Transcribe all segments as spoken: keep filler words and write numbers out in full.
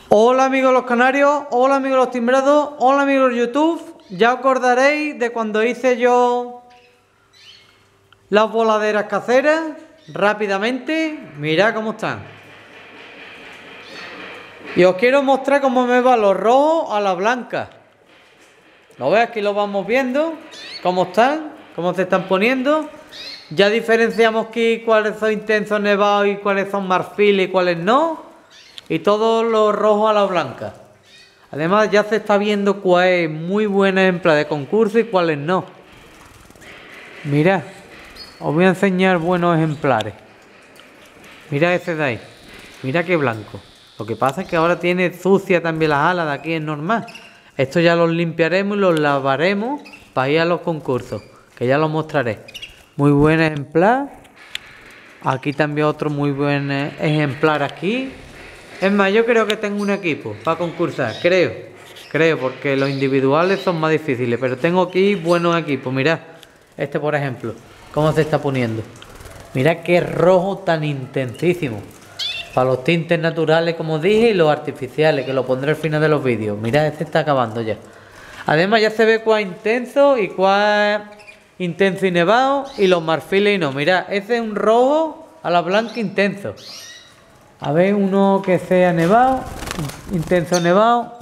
Hola amigos los canarios, hola amigos los timbrados, hola amigos de YouTube. Ya os acordaréis de cuando hice yo las voladeras caseras. Rápidamente, mirad cómo están. Y os quiero mostrar cómo me van los rojos a la blanca. Lo veis, aquí lo vamos viendo, cómo están, cómo se están poniendo. Ya diferenciamos aquí cuáles son intensos nevados y cuáles son marfiles y cuáles no. Y todos los rojos a la blanca. Además ya se está viendo cuál es muy buen ejemplar de concurso y cuáles no. Mirad, os voy a enseñar buenos ejemplares. Mirad ese de ahí. Mirad qué blanco. Lo que pasa es que ahora tiene sucia también las alas, de aquí es normal. Esto ya los limpiaremos y los lavaremos para ir a los concursos, que ya los mostraré. Muy buen ejemplar. Aquí también otro muy buen ejemplar aquí. Es más, yo creo que tengo un equipo para concursar, creo, creo, porque los individuales son más difíciles, pero tengo aquí buenos equipos. Mirad, este por ejemplo, cómo se está poniendo. Mirad qué rojo tan intensísimo. Para los tintes naturales, como dije, y los artificiales, que lo pondré al final de los vídeos. Mirad, este está acabando ya. Además ya se ve cuál es intenso y cuál es intenso y nevado, y los marfiles y no. Mirad, ese es un rojo a la blanca intenso. A ver, uno que sea nevado, intenso nevado.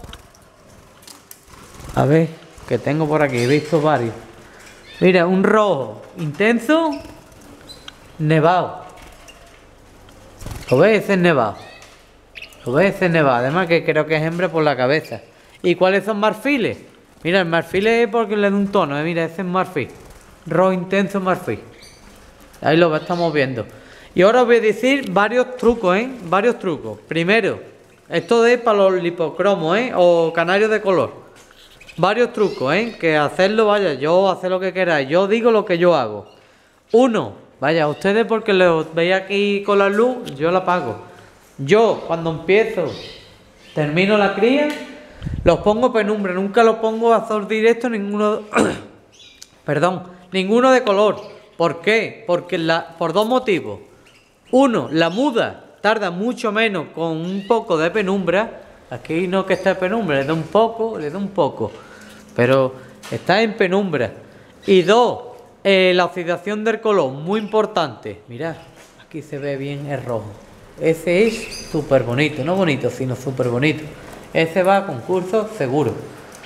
A ver, que tengo por aquí, he visto varios. Mira, un rojo intenso, nevado. ¿Lo ves? Ese es nevado. ¿Lo ves? Ese es nevado. Además que creo que es hembra por la cabeza. ¿Y cuáles son marfiles? Mira, el marfil es porque le da un tono. ¿eh? Mira, ese es marfil. Rojo intenso marfil. Ahí lo estamos viendo. Y ahora os voy a decir varios trucos, ¿eh? Varios trucos. Primero, esto es para los lipocromos, ¿eh? O canarios de color. Varios trucos, ¿eh? Que hacerlo, vaya, yo hacer lo que queráis. Yo digo lo que yo hago. Uno, vaya, ustedes porque lo veis aquí con la luz, yo la apago. Yo, cuando empiezo, termino la cría, los pongo penumbra. Nunca los pongo a sol directo, ninguno... Perdón, ninguno de color. ¿Por qué? Porque la... por dos motivos. Uno, la muda tarda mucho menos con un poco de penumbra. Aquí no que esté en penumbra, le da un poco, le da un poco. Pero está en penumbra. Y dos, eh, la oxidación del color, muy importante. Mirad, aquí se ve bien el rojo. Ese es súper bonito, no bonito, sino súper bonito. Ese va a concurso seguro.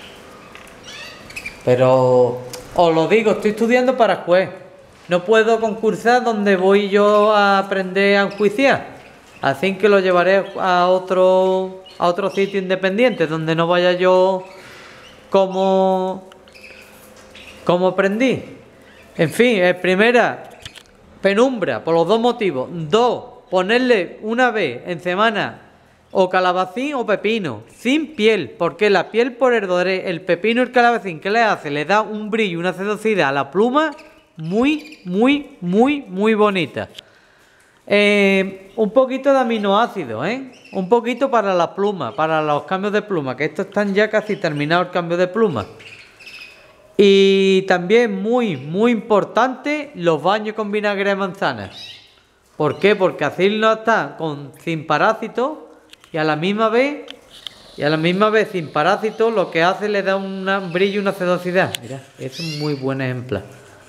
Pero os lo digo, estoy estudiando para juez. No puedo concursar donde voy yo a aprender a enjuiciar. Así que lo llevaré a otro, a otro sitio independiente, donde no vaya yo como, como aprendí. En fin, eh, primera, penumbra, por los dos motivos. Dos, ponerle una vez en semana o calabacín o pepino, sin piel, porque la piel por el doré, el pepino y el calabacín, ¿qué le hace? Le da un brillo, una sedosidad a la pluma muy, muy, muy, muy bonita. Eh, un poquito de aminoácidos, ¿eh? Un poquito para la pluma, para los cambios de pluma, que estos están ya casi terminados el cambio de pluma. Y también muy, muy importante, los baños con vinagre de manzana. ¿Por qué? Porque así no está con, sin parásitos y a la misma vez, y a la misma vez sin parásitos, lo que hace le da una, un brillo y una sedosidad. Mira, es un muy buen ejemplo.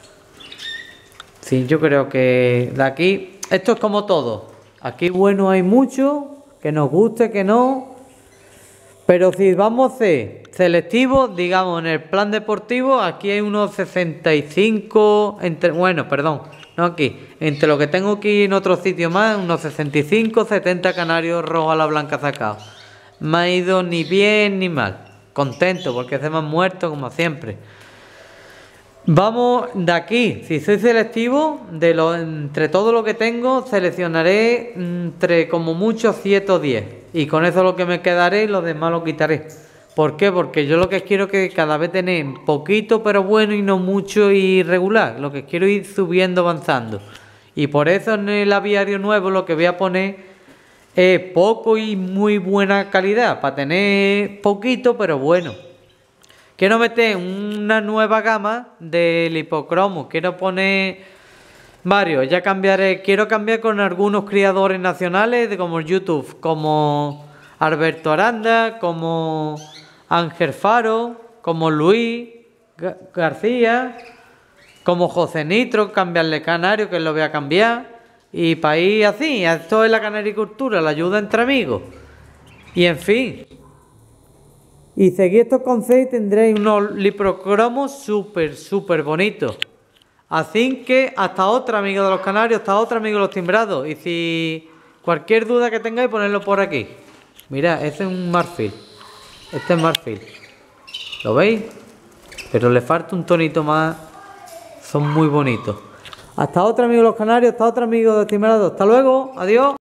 Sí, yo creo que de aquí, esto es como todo. Aquí bueno hay mucho, que nos guste, que no. Pero si vamos a ser selectivos, digamos en el plan deportivo, aquí hay unos sesenta y cinco, entre, bueno, perdón, no aquí, entre lo que tengo aquí en otro sitio más, unos sesenta y cinco, setenta canarios rojos a la blanca sacados. Me ha ido ni bien ni mal. Contento porque se me han muerto como siempre. Vamos de aquí, si soy selectivo, de lo, entre todo lo que tengo, seleccionaré entre como mucho siete o diez. Y con eso lo que me quedaré y los demás lo quitaré. ¿Por qué? Porque yo lo que quiero es que cada vez tener poquito pero bueno y no mucho y regular. Lo que quiero es ir subiendo, avanzando. Y por eso en el aviario nuevo lo que voy a poner es poco y muy buena calidad. Para tener poquito pero bueno. Quiero meter una nueva gama de lipocromos. Quiero poner varios. Ya cambiaré. Quiero cambiar con algunos criadores nacionales, de como YouTube, como Alberto Aranda, como Ángel Faro, como Luis García, como José Nitro, cambiarle canario, que lo voy a cambiar. Y para ir así, esto es la canaricultura, la ayuda entre amigos. Y en fin. Y seguid estos consejos y tendréis unos liprocromos súper, súper bonitos. Así que hasta otra, amigos de los canarios, hasta otra, amigos de los timbrados. Y si cualquier duda que tengáis, ponedlo por aquí. Mirad, este es un marfil. Este es marfil. ¿Lo veis? Pero le falta un tonito más. Son muy bonitos. Hasta otra, amigos de los canarios, hasta otra, amigos de los timbrados. Hasta luego, adiós.